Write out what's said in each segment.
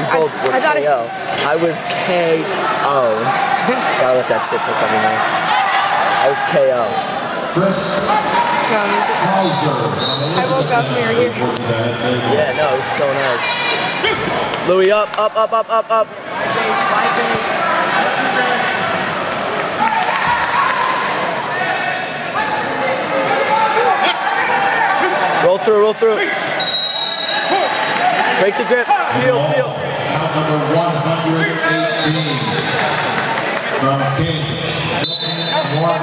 both were KO. I was KO. Gotta let that sit for a couple minutes. I was KO. I woke up here. Yeah, no, it was so nice. Louis, up. Roll through. Break the grip. Peel. Now number 118 from Kings. From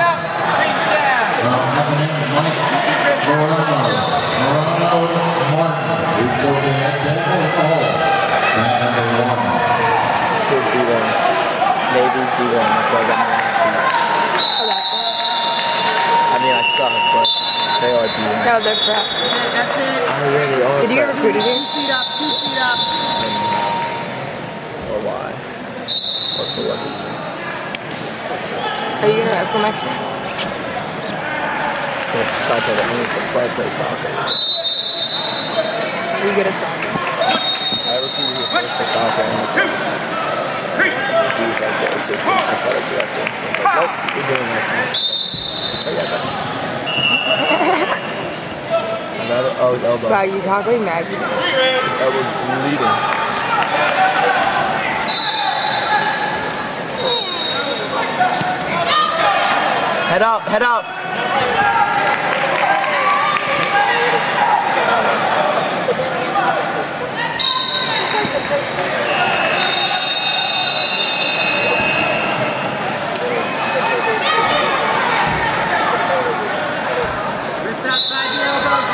F&M, Mike Morano Martin. Reporting at 10-0 at number 1. This goes D1. Navy's D1. That's why I got my last beat. I mean, I suck, but they are D1. No, they're crap. That's it. I really are. Did you get recruited here? 2 feet up. Or why? Or for what reason? Are you gonna wrestle next year? I'm gonna try to play soccer. Are you good at soccer? I recruited here first for soccer and he's like the assistant athletic director. I was like, nope, you're doing this now. So yeah, oh, his elbow. Wow, you talk like Maggie. His elbow's bleeding. Head up. Wrist outside the elbows.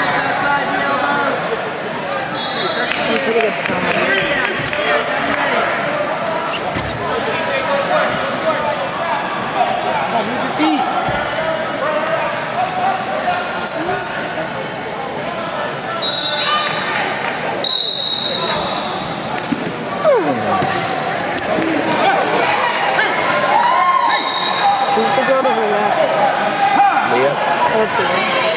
He's pretty good film. Hands down. Ready. Move your feet. Who's the girl to her left? Leah? Let's see.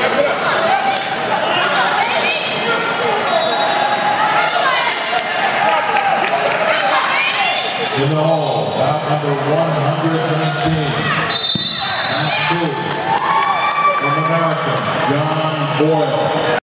In the hall, bout number 119. That's 2 from America, John Boyle.